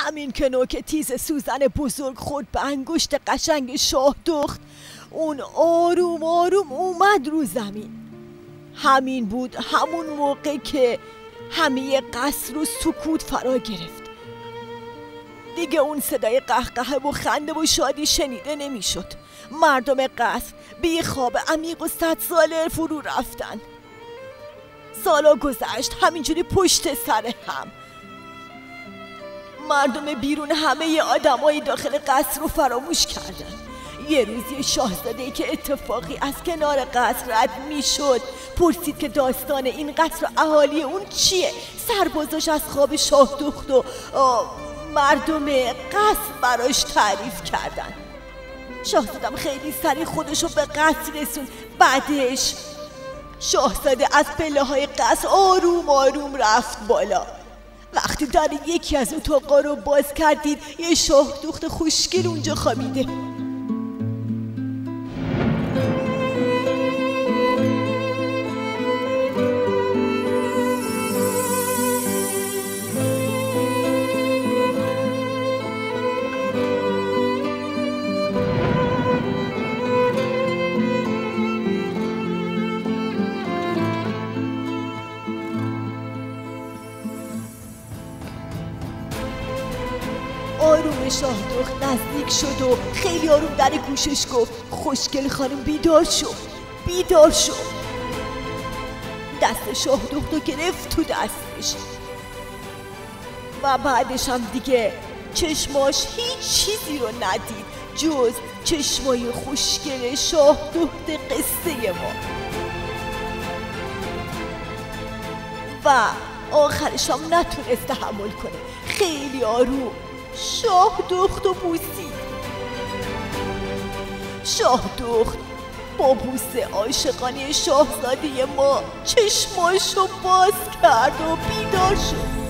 همین که نوک تیز سوزن بزرگ خورد به انگشت قشنگ شاه دخت، اون آروم آروم اومد رو زمین. همین بود همون موقع که همه قصر و سکوت فرا گرفت. دیگه اون صدای قهقه و خنده و شادی شنیده نمیشد. مردم قصر به خواب عمیق و 100 ساله فرو رفتن. سالا گذشت همینجوری پشت سر هم. مردم بیرون همه آدمای داخل قصر رو فراموش کردن. یه روزی شاهزاده‌ای که اتفاقی از کنار قصر رد میشد پرسید که داستان این قصر و اهالی اون چیه. سربازاش از خواب شاه دخت و مردم قصر براش تعریف کردن. شاهزادم خیلی سریع خودشو به قصر رسوند. بعدش شاهزاده از پله‌های قصر آروم آروم رفت بالا. وقتی در یکی از اتاقا رو باز کردید یه شاه دخت خوشگل اونجا خوابیده. آروم شاه دخت نزدیک شد و خیلی آروم در گوشش گفت خوشگل خانم بیدار شو، بیدار شو. دست شاه دخت رو گرفت تو دستش و بعدش هم دیگه چشماش هیچ چیزی رو ندید جز چشمای خوشگل شاه دخت قصه ما. و آخرش هم نتونست تحمل کنه. خیلی آروم شاه دخت و بوسید. شاه دخت با بوسه عاشقانه شاهزاده ما چشماشو باز کرد و بیدار شد.